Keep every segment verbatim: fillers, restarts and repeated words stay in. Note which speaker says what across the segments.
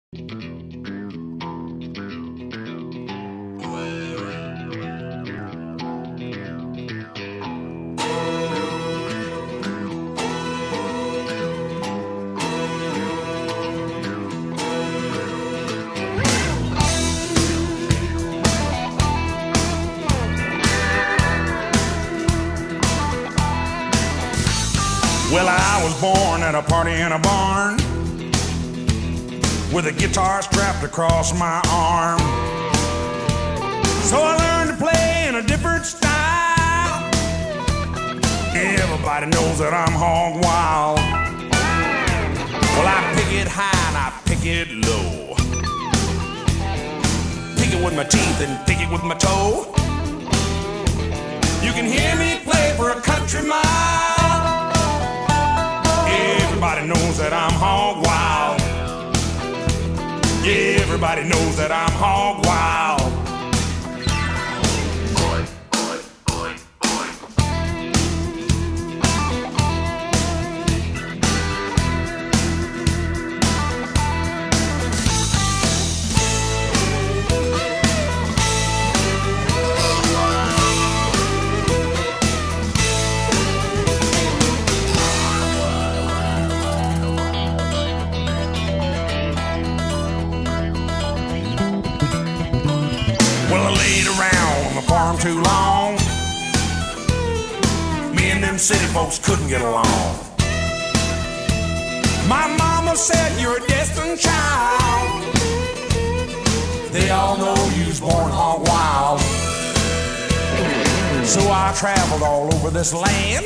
Speaker 1: Well, I was born at a party in a barn with a guitar strapped across my arm. So I learned to play in a different style. Everybody knows that I'm hog wild. Well, I pick it high and I pick it low. Pick it with my teeth and pick it with my toe. You can hear me play for a country mile. Everybody knows that I'm hog wild. Yeah, everybody knows that I'm hog wild. Well, I laid around on the farm too long. Me and them city folks couldn't get along. My mama said you're a destined child. They all know you was born hog wild. So I traveled all over this land,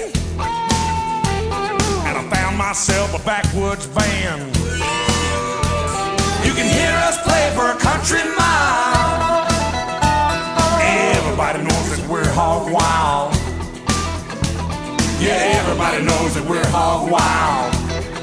Speaker 1: and I found myself a backwoods band. You can hear us play for a country mile. Everybody knows that we're hog wild. Yeah, everybody knows that we're hog wild.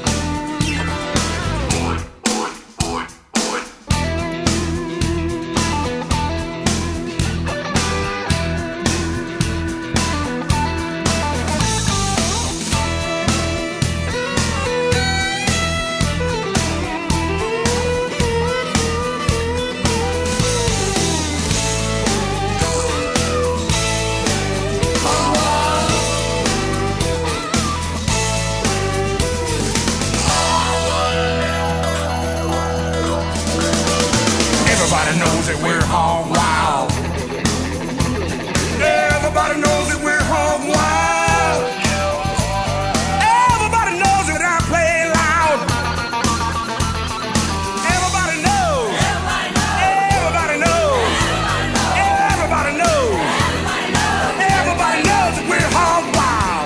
Speaker 1: Everybody knows that we're hog wild. Everybody knows that we're hog wild. Everybody knows that I play loud. Everybody knows. Everybody knows. Everybody knows. Everybody knows that we're hog wild.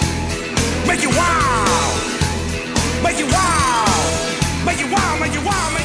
Speaker 1: Make you wild. Make you wild. Make you wild, make you wild, make